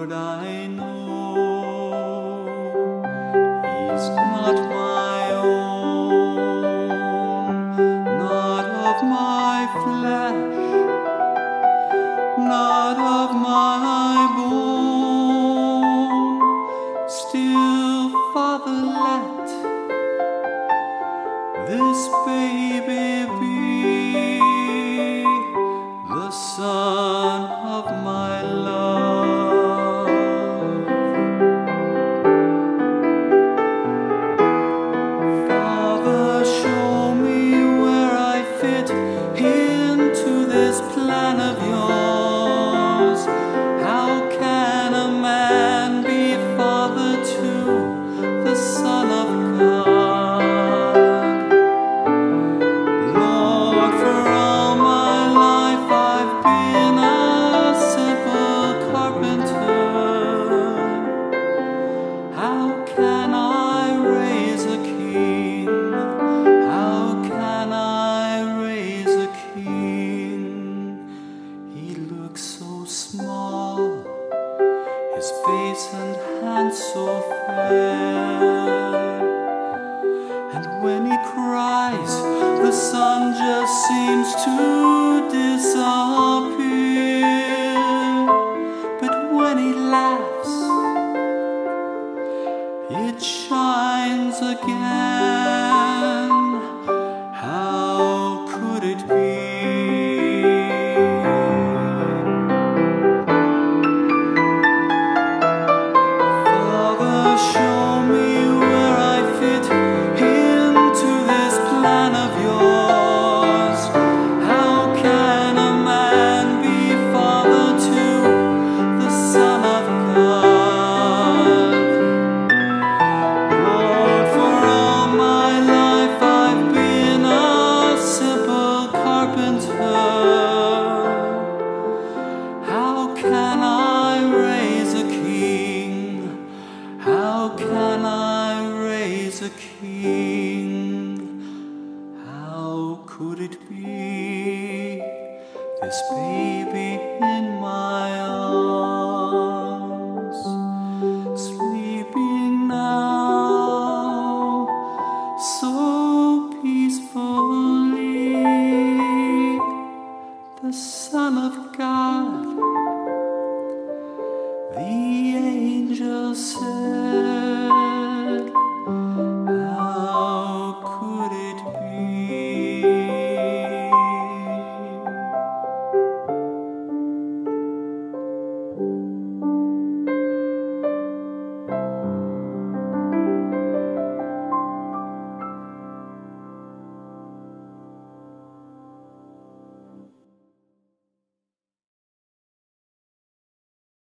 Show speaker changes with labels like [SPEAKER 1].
[SPEAKER 1] Lord, I know He's not my own, not of my flesh, not of my bone. Still, Father, let this baby be the son of my love. Father, show me where I fit into this plan of yours. How can a man be father to the Son of God? Lord, for all my life I've been a simple carpenter. How can I raise a king? How can I raise a king? He looks so small, his face and hands so fair, and when he cries, the sun just seems to disappear. But when he laughs, it shines again. How could it be? Father, show me where I fit into this plan of yours. How can a man be father to the Son of God? Lord, for all my life I've been a simple carpenter. How can I raise a king? How can I raise a king?